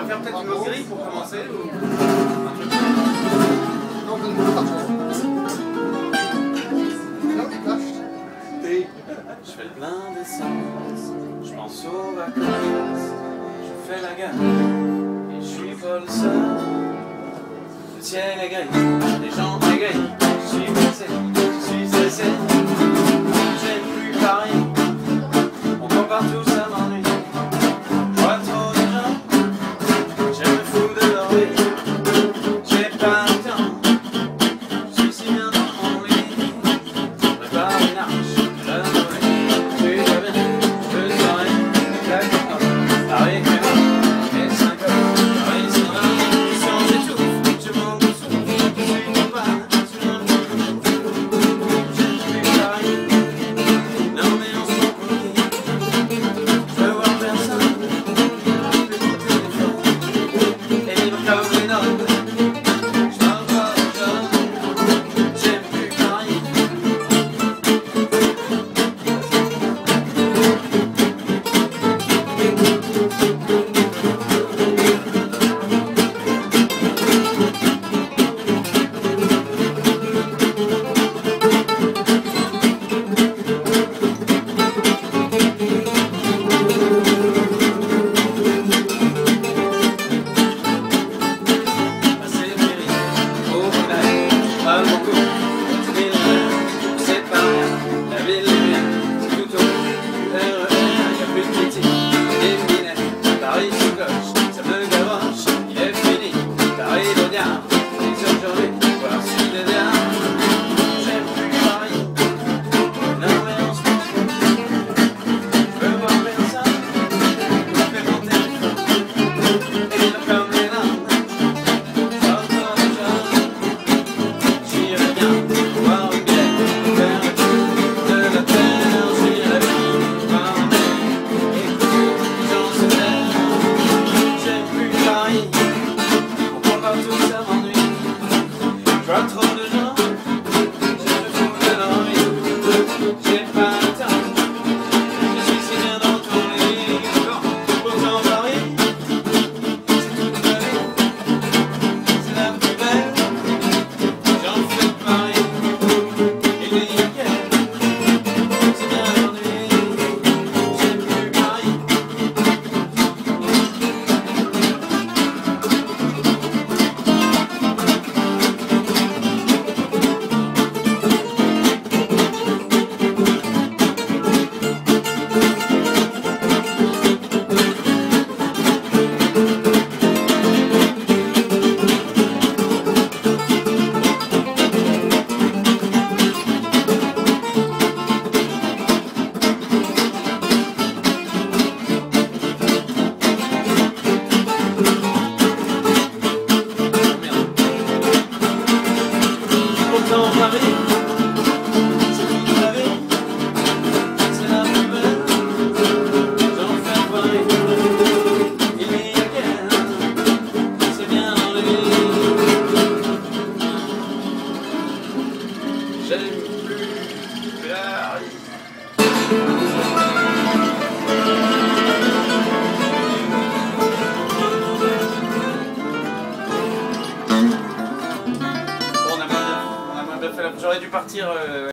va faire peut-être une autre grille pour commencer ou... Je fais le plein d'essence, je pense aux vacances, je fais la gamme et je suis pas le seul. Le ciel est gris, les gens égayent, je suis pressé, je suis stressé, j'aime plus Paris, on court partout, ça m'ennuie. Je vois trop de gens, je me fous de leur vie, j'ai pas le temps, je suis si bien dans mon lit, je prépare une arche. J'aurais dû partir